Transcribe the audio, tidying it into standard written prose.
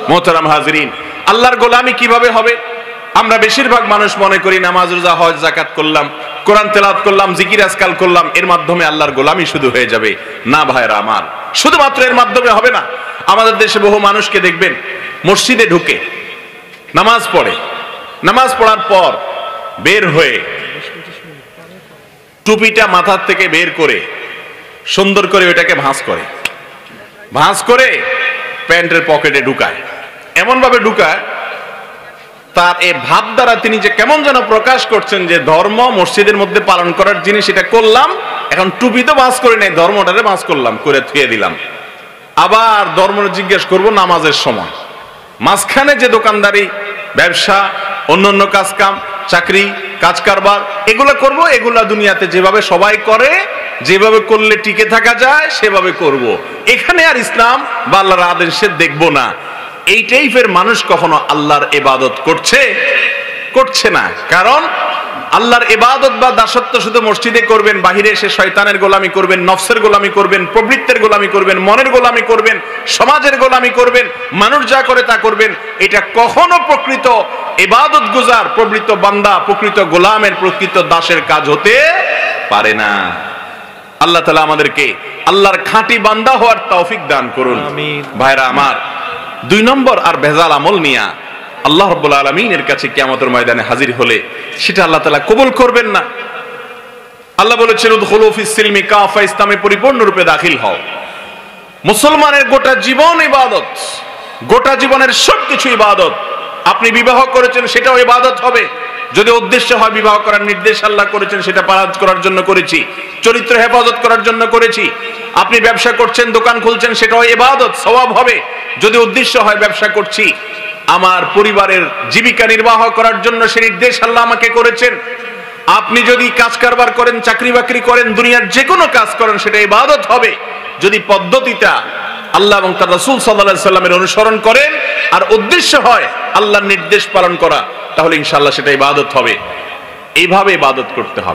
মোহতারাম হাজিরিন, আল্লাহর গোলামি কিভাবে হবে? আমরা বেশিরভাগ মানুষ মনে করি নামাজ, রোজা, হজ, যাকাত করলাম, কোরআন তেলাওয়াত করলাম, জিকির আজকাল করলাম, এর মাধ্যমে আল্লাহর গোলামি শুধু হয়ে যাবে। না ভাইরা আমার, শুধুমাত্র এর মাধ্যমে হবে না। আমাদের দেশে বহু মানুষকে দেখবেন মসজিদে ঢুকে নামাজ পড়ে, নামাজ পড়ার পর বের হয়ে টুপিটা মাথার থেকে বের করে সুন্দর করে ওইটাকে ভাঁজ করে প্যান্টের পকেটে ঢুকায়, এমন ভাবে ঢুকায় তার এই ভাব দ্বারা তিনি যে কেমন যেন প্রকাশ করছেন যে ধর্ম মসজিদের মধ্যে পালন করার জিনিস, এটা করলাম, এখন টুপি তো ভাঁজ করে নাই, ধর্মটারে ভাঁজ করলাম, করে থুয়ে দিলাম। আবার ধর্ম জিজ্ঞেস করব নামাজের সময়। মাঝখানে যে দোকানদারি, ব্যবসা, অন্যান্য কাজকাম, চাকরি, কাজ কারবার এগুলা করব, এগুলা দুনিয়াতে যেভাবে সবাই করে, যেভাবে করলে টিকে থাকা যায় সেভাবে করব। এখানে আর ইসলাম বা আল্লাহর আদেশ দেখব না। এই টাইপের মানুষ কখনো আল্লাহর ইবাদত করছে না। কারণ আল্লাহর ইবাদত বা দাসত্ব শুধু মসজিদে করবেন, বাহিরে এসে শয়তানের গোলামি করবেন, নফসের গোলামি করবেন, প্রবৃত্তির গোলামি করবেন, মনের গোলামি করবেন, সমাজের গোলামি করবেন, মানুষ যা করে তা করবেন, এটা কখনো প্রকৃত ইবাদত গুজার, প্রকৃত বান্দা, প্রকৃত গোলামের, প্রকৃত দাসের কাজ হতে পারে না। আল্লাহ তাআলা আমাদেরকে আল্লাহর খাঁটি বান্দা হওয়ার তৌফিক দান করুন। ভাইরা আমার, 2 নম্বর আর ভেজাল আমল নিয়া আল্লাহ রাব্বুল আলামিনের কাছে কিয়ামতের ময়দানে হাজির হলে সেটা আল্লাহ তাআলা কবুল করবেন না। আল্লাহ বলেছেন উদখুলু ফিস সিলমি কাফা, ইসলামে পরিপূর্ণরূপে দাখিল হও। মুসলমানের গোটা জীবন ইবাদত, গোটা জীবনের সবকিছু ইবাদত। আপনি বিবাহ করেছেন সেটাও ইবাদত হবে, যদি উদ্দেশ্য হয় বিবাহ করার নির্দেশ আল্লাহ করেছেন সেটা পালন করার জন্য করেছি, চরিত্র হেফাজত করার জন্য করেছি। আপনি ব্যবসা করছেন, দোকান খুলছেন, সেটাও ইবাদত, সওয়াব হবে, যদি উদ্দেশ্য হয় ব্যবসা করছি আমার পরিবারের জীবিকা নির্বাহ করার জন্য, সে নির্দেশ আল্লাহ আমাকে করেছেন। আপনি যদি কাজ কারবার করেন, চাকরি বাকরি করেন, দুনিয়ার যে কোনো কাজ করেন, সেটা ইবাদত হবে যদি পদ্ধতিটা আল্লাহ এবং তার রাসূল সাল্লাল্লাহু আলাইহি সাল্লামের অনুসরণ করেন আর উদ্দেশ্য হয় আল্লাহর নির্দেশ পালন করা, তাহলে ইনশাআল্লাহ সেটা ইবাদত হবে। এইভাবে ইবাদত করতে হবে।